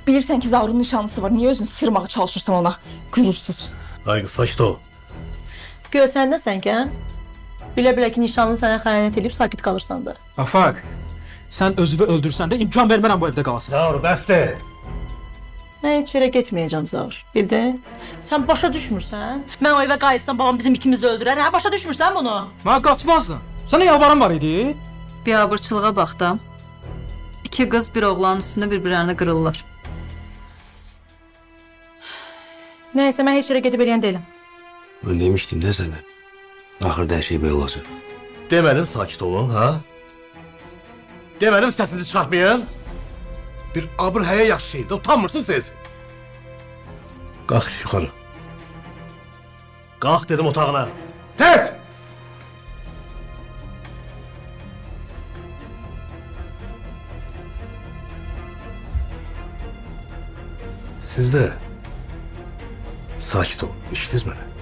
Bilirsən ki, Zaurun nişanlısı var. Niyə özünü sırmağa çalışırsan ona? Qürursuz. Ay qız, sakit ol. Gör sən nəsən ki, hə? Bilə-bilə ki, nişanlın sənə xəyanət edib sakit qalırsan da. Afaq, sən özünü öldürsən də imkan vermərəm bu evdə qalasın. Zaur, bəsdir. Mən heç yerə getməyəcəm Zaur. Bildin? Sən başa düşmürsən? Mən o evə qayıtsam babam bizim ikimizi də öldürər. Hə, başa düşmürsən bunu? Mən qaçmazdın. Sənə yalvarım var idi. Biabırçılığa baxdım. 2 qız bir oğlanın üstündə bir-birlərini qırırlar. Nəysə, mən heç yerə gedib eləyən deyiləm. Ben demiştim de sana. Ahırda her şey böyle olacak. Demədim sakit olun, ha? Demədim səsinizi çarpmayın. Bir abır həyə yaxşı şeydir, utanmırsınız siz. Qalx yuxarı. Qalx dedim otağına. Tez! Siz de sakit olun, işitdiniz məni?